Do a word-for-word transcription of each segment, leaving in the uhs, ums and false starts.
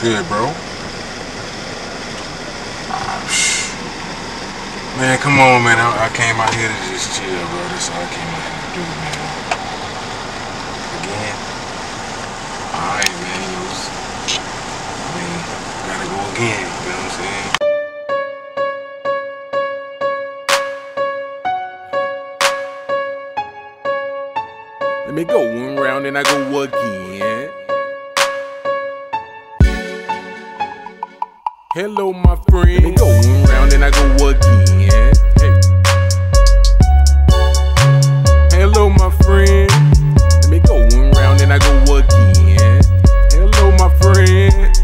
good, bro? Man, come on, man. I, I came out here to just chill, bro. That's all I came out here to do, man. Again. Alright, man. You know, I mean, gotta go again. You know what I'm saying? Let me go one round and I go again. Hello, my friend. Let me go one round and I go again. Hey. Hello, my friend. Let me go one round and I go again. Hello, my friend.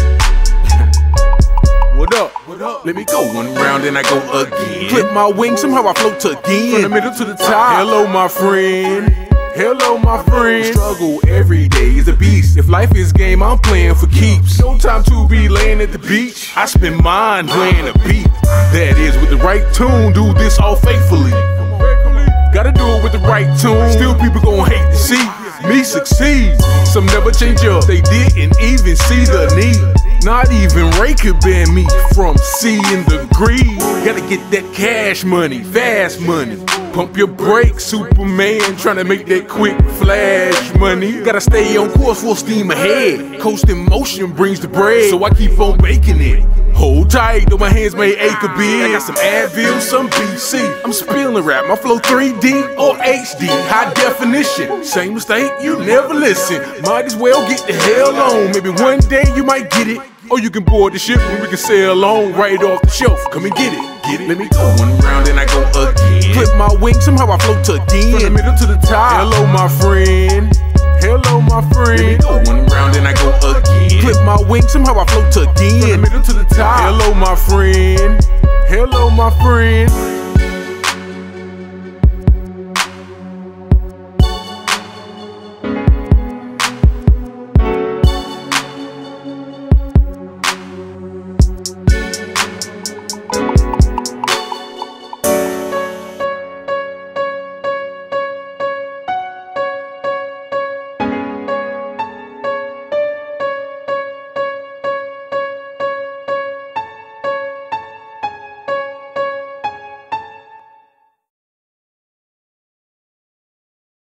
What up? What up? Let me go one round and I go again. Clip my wings, somehow I float again. From the middle to the top. Hello, my friend. Hello, my friend. Struggle every day is a beast. If life is game, I'm playing for keeps. No time to be laying at the beach. I spend mine playing a beat. That is with the right tune. Do this all faithfully. Gotta do it with the right tune. Still people gon' hate to see me succeed. Some never change up. They didn't even see the need. Not even Ray could ban me from seeing the greed. Gotta get that cash money, fast money. Pump your brakes, Superman, tryna make that quick flash money. Gotta stay on course, full steam ahead. Coast in motion brings the bread, so I keep on baking it. Hold tight, though my hands may ache a bit. I got some Advil, some B C. I'm spilling rap, my flow three D or H D, high definition. Same mistake, you never listen. Might as well get the hell on. Maybe one day you might get it, or you can board the ship and we can sail on right off the shelf. Come and get it, get it. Let me go one round and I go again. Clip my wings, somehow I float again. From the middle to the top. Hello, my friend. Hello, my friend. Let me go one round and I go again. Clip my wings, somehow I float again. From the middle to the top. Hello, my friend. Hello, my friend.